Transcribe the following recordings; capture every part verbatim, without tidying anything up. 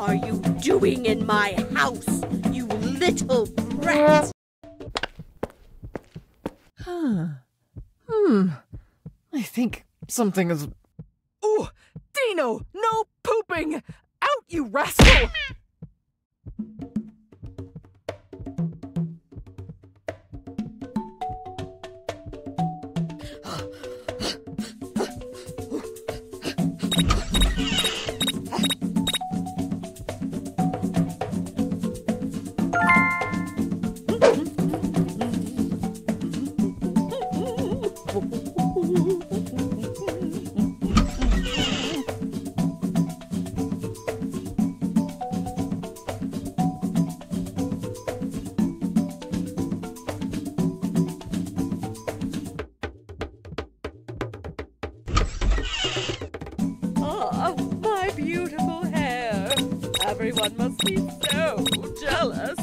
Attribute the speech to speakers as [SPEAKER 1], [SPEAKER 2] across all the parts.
[SPEAKER 1] are you doing in my house, you little brat?
[SPEAKER 2] Huh. Hmm. I think something is...
[SPEAKER 3] Ooh! Dino! No pooping! Out, you rascal!
[SPEAKER 1] Oh, my beautiful hair. Everyone must be so jealous.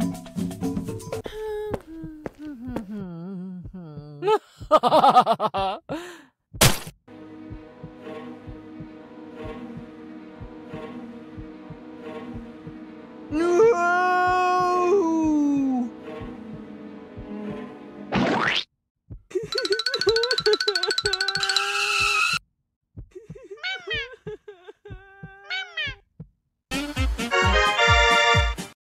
[SPEAKER 2] Ha ha ha ha ha!